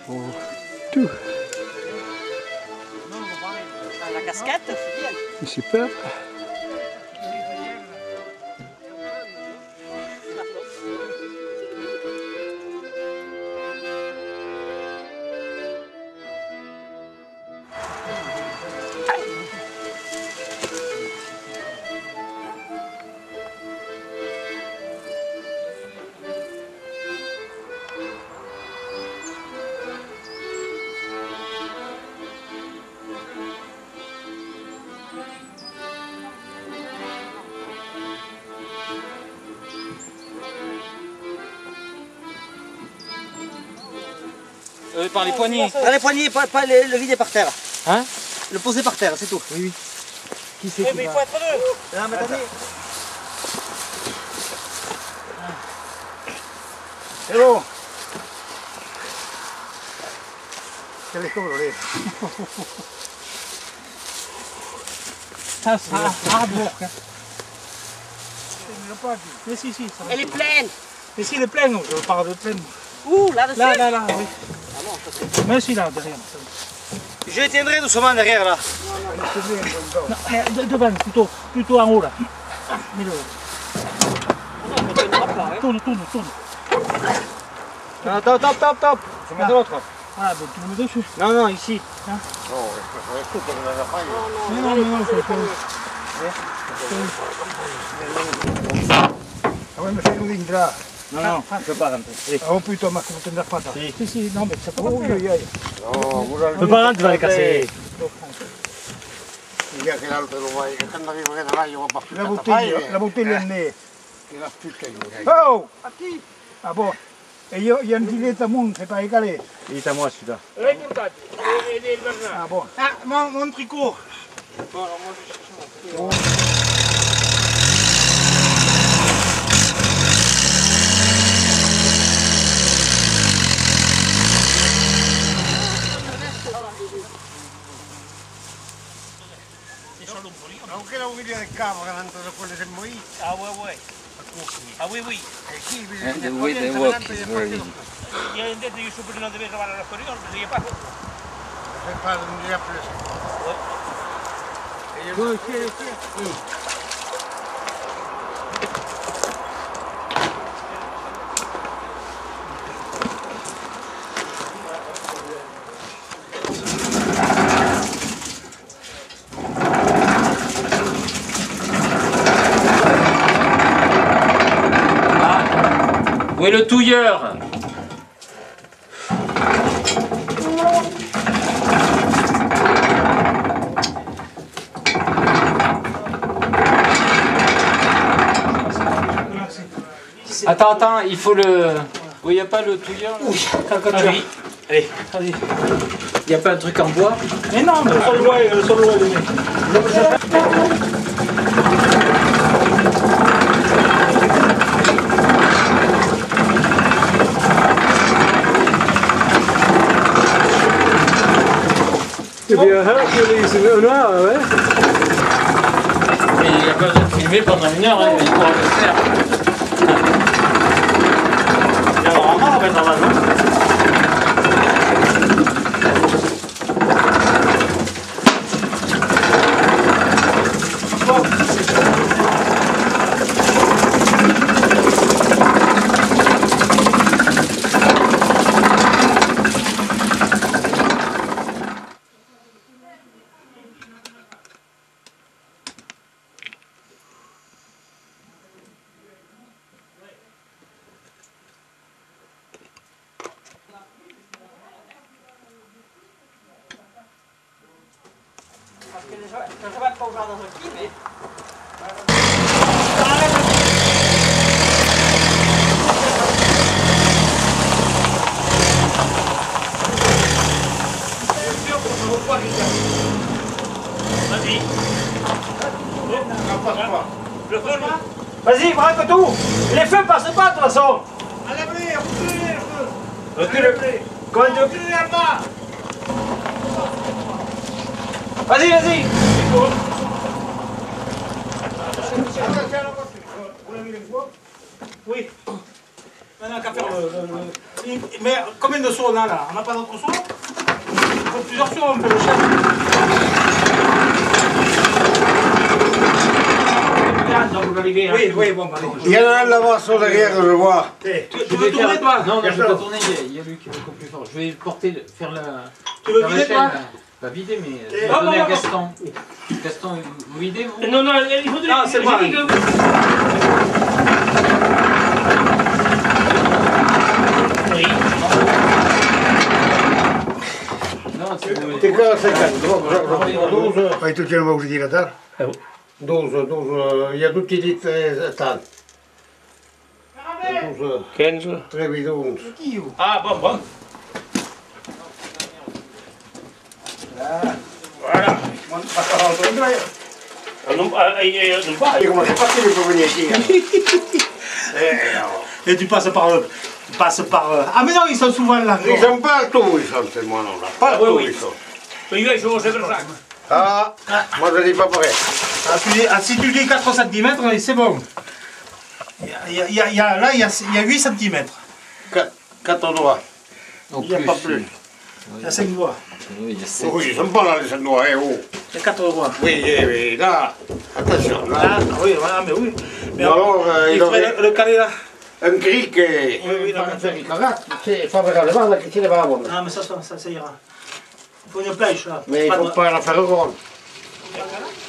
Oh, tout. La casquette, c'est bien. C'est super. Par les poignées. Par les poignées, pas le vider par terre. Hein? Le poser par terre, c'est tout. Oui, oui. Qui c'est qui Mais il va... faut être deux. Non, mais attendez. C'est bon. Quel est coloré. Ça, hard work. Mais si, ça va. Elle est pleine. Mais si, il est plein, je parle de plein. Où, là-dessus? Là, oui. Mais si, là, derrière. Je tiendrai doucement derrière, là. Non, mais devant, plutôt en haut, là. Mets-le. Tourne. Non, top. Je mets de l'autre. Ah, ben tu me mets dessus. Non, ici. Non, c'est pas... Ah ouais, mais fais-nous une là. Non, je peux pas rentrer. Oh putain, ma coupe ne pas. Si, non, mais c'est pas bon. Je peux pas rentrer, tu vas les casser. La bouteille est née. Oh! Ah bon? E io non ti vedo mondo, c'est pas égalé. Il est à moi celui-là. Ah bon? Ah, mon tricot. Aunque la guida del cavo ganando después de ser muy. Ah, ouais. Ah, oui. And the way they walk is very easy. Yo intento ir súper no debes robar a los corredores, pero yo paso. C'est pas un dia plus. Où est le touilleur? Attends, il faut le... Oui, il n'y a pas le touilleur là? Oui, Allez, vas-y. Il n'y a pas un truc en bois? mais non, mais sur le loin, le mec. To be a Hercules in an hour, eh? Et il n'y a pas besoin de filmer pendant une heure, hein, il pourra le faire. Il y a vraiment en fait normalement. Parce que je ne vais pas ouvrir dans un petit, mais... Vas-y. Le feu, là. Vas-y, braque tout. Les feux passent pas de toute façon. À l'abri, reculez les feux. Reculez. Reculez là-bas. Vas-y. Oui. On n'a qu'à faire Mais combien de sauts on a là? On n'a pas d'autres sauts? Il faut plusieurs sauts, on fait le chef. Oui, bon, allez. Il y en a un là-bas sur derrière, je vois. Tu veux tourner, toi? Non, je vais pas tourner, il y a lui qui est beaucoup plus fort. Je vais porter, faire la. Tu veux faire la vider, chaîne, toi? là. Pas vider, mais je vais donner à Gaston. Gaston, vous videz, vous? Non, il faut donner. Non, c'est moi. Oui. Non, tu veux. T'es quoi, 50? 12. Poi tu ce ne vuoi dire da? 12, il y a tutti di 30. 12, 15. 13, 11. Ah, bon. Voilà. Non pas. E come si fa che mi può venire qui? Et tu passes par. Ah, mais non, ils sont souvent là. Ils sont partout, ils sont, ces moineaux-là. Partout, ils sont. Io sono sempre là. Ah, moi je dis pas pareil. Si tu dis 4 cm, c'est bon. Là, il y a 8 cm. 4 doigts. Au Il n'y a pas plus. Il y a 5 doigts. Oui, il y a 7. Oui, ils sont pas là les 5 doigts, oh. Il y a 4 doigts. Oui, là, attention, là. Ah, oui, voilà, mais oui. Mais Alors, il faudrait le caler là. un grill che non, fa il cagato, fa per le mani che ci levavano. Ah, mais ça ira. Il faut une plage là. Mais il faut pas la faire rond.